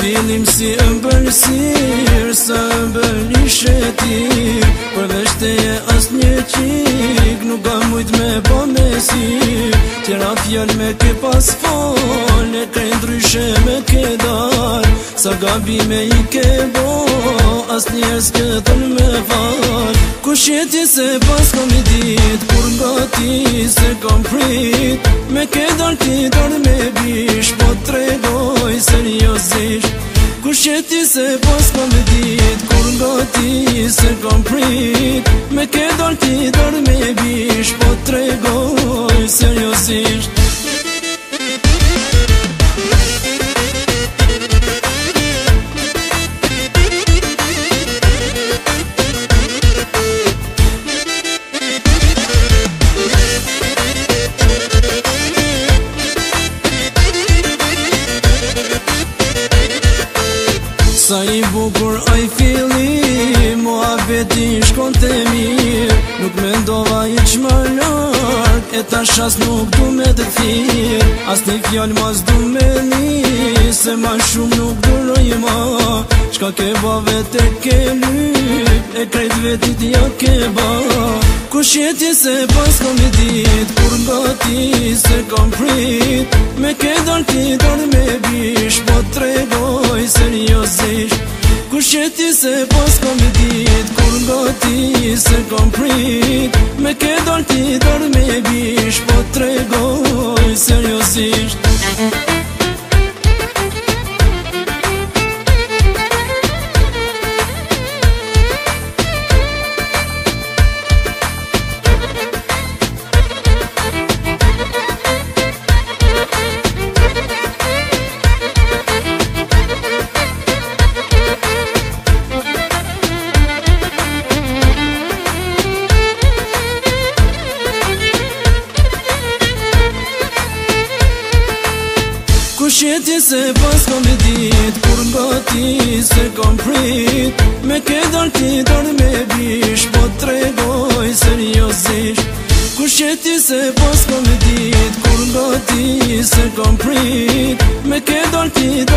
fillim si ëmbëlsir, sa ëmbël i shetir. Përveç teje as një qik, nuk ka mujt me po mesir. Tjera fjall me ke pas fol, e krej ndryshe me ke dar. Sa gabime i ke bo, as njerës këtën me fal. Kush jeti se pas kom i dit, kur nga ti se kom prit. Me ke dar ti dar me bish, po tregoj seriosisht. Kush jeti se pas kom i dit, kur nga ti se kom prit. Me ke dar ti dar me bish, po tregoj seriosisht. Sa i bukur ai fillim, muhabeti shkon të mirë. Nuk mendova i qma larg, e tash as nuk du me të thirë. As një fjall mas du me një, se ma shumë nuk duroj ma. Shka ke ba vete ke lyp, e krejt vetit ja ke ba. Kush jeti se pas kom i dit, kur nga ti se kom prit. Me ke dar ti dar me bish, po tregoj seriosisht. Kush jeti se pas kom i dit, kur nga ti se kom prit. Me ke dar ti dar me bish, po tregoj seriosisht. Kush jeti se pas kom i dit, kur nga ti se kom prit. Me ke dar ti dar me bish, po tregoj seriosisht. Kush jeti se pas kom i dit, kur nga ti se kom prit. Me ke dar ti